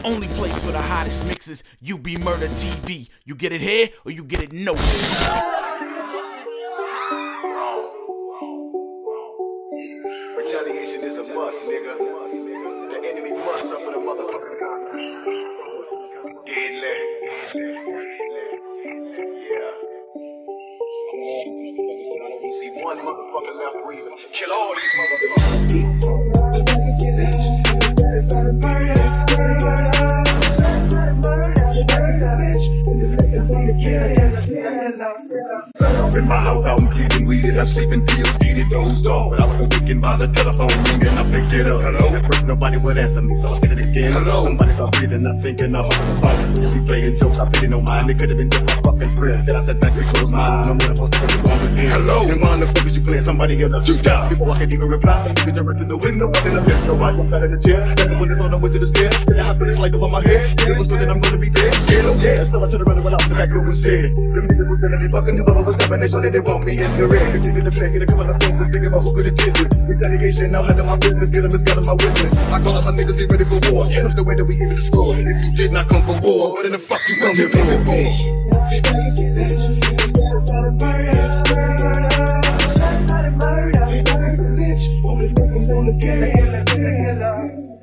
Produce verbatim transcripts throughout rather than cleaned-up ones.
only place for the hottest mixes, UBMurda T V. You get it here or you get it nowhere. Retaliation is a must, nigga. The enemy must suffer the motherfucking consequences. Dead leg. Yeah. See one motherfucker left breathing. Kill all these In my house, I'm getting weeded, I sleep in pills, getting dozed off. But I was awakened by the telephone ring and I picked it up. Hello? At first, nobody would answer me, so I said it again. Hello? Somebody started breathing, I think in the heart was fighting. We playing jokes, I paid no mind, it could have been just my fucking friend. Then I sat back and closed my eyes, no more than supposed to be wrong again. Hello? And why the fuck is you playing? Somebody else up, shoot down. Before I can even reply, you can jump into the window, but in the fence, so I jumped out of the chair. Then the windows on the way to the stairs. Then the hospital's like over my head. And it was good that I'm gonna be dead. Scared, oh yeah. So I turned around and went out the back room instead. Them niggas was gonna be fucking, whoever was coming, they so they didn't want me in the red. Continue to play, get a couple of faces, thinking about who could have did this. Retaliation, now handle my business, get them as God as my witness. I call up my niggas, get ready for war. Can't look the way that we even scored. If you did not come for war, what in the fuck you come here for this war? Crazy bitch, that's not a murder, murder. That's not a murder, that's a bitch. Only focus on the killer, killer, killer, killer.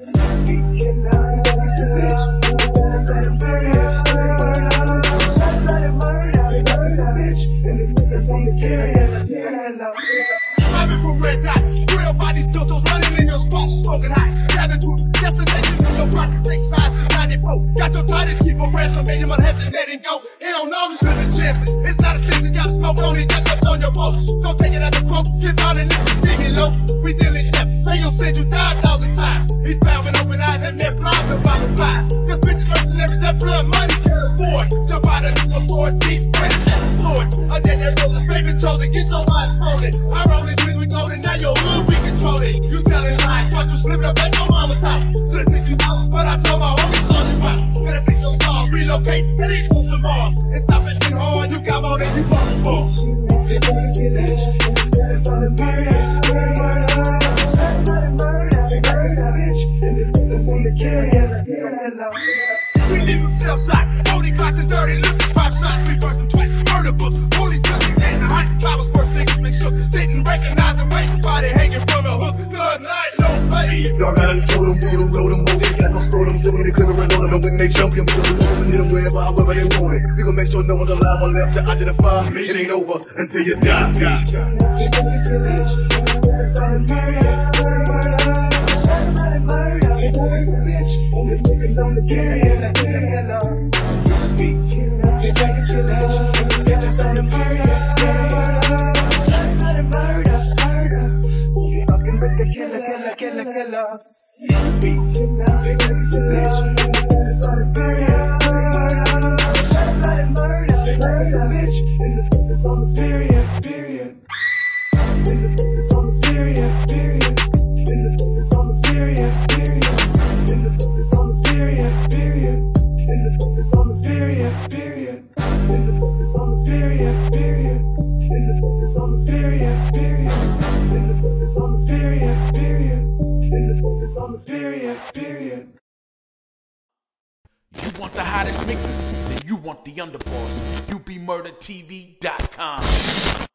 That's a bitch, that's not a murder, murder. That's not a murder, that's a bitch. Only focus on the killer, killer, killer. I'm in for red dot, real bodies, filters running in your spot, smoking hot. Gather to destinations in your process, take size since ninety-four. Got your tightest keep a ransom, made him unhappy, let him go. It don't know this is the chances. It's not a thing, you gotta smoke on it, got that on your boat. Don't take it as a quote, get out and if you see me low. We dealing death, they gon' send you die a thousand times. He's found with open eyes and they're blind to follow fire. The bitches mercenaries, that blood money can't afford. Jump out of the board, deep, break that sword. I did that roll, the favorite chosen, get your mind swollen. I roll it, we golden, now your hood, we control it. You telling lies, but you slipping up at your mama's house. Could've picked you out, but I told my homie, son, you out. Could've picked your stars, relocate, and leave for some Mars. And stop it being hard, you got more than you fucking for. Crazy bitch, that's not a murder, murder. That's not a murder, that's a bitch. And the focus on the killer, killer, killer. We leave them self-shot, forty clocks and dirty looks, five shots, reverse them twice. Murder books, police guns, and the hot flowers, first niggas make sure. Didn't recognize the way, body hanging from a hook. Good night, no play. y'all gotta show them, we don't roll them, hold them, got no scroll them, so we need to clear it on them. And when they jump, you put them over, hit them wherever, however they want it. We gon' make sure no one's alive or left to identify. It ain't over until you die. Crazy bitch, that's not a murder, murder. That's not a murder, that's a bitch. Only focus on the killer, killer, killer, killer. Crazy bitch, that's not a murder, murder. That's not a murder, murder. Only fucking with the killer, killer, killer, killer. Crazy bitch, that's not a murder, murder. That's not a murder, that's a bitch. And the focus on the period, period. And the focus on the period, period. And the focus on the period, period. And the focus on the period, period. And the focus on the period, period. And the focus on the period, period. And the focus on the period, period. And the focus on the period, period. And the focus on the period, period. You want the hottest mixes? Then you want the underboss. U B Murda T V dot com.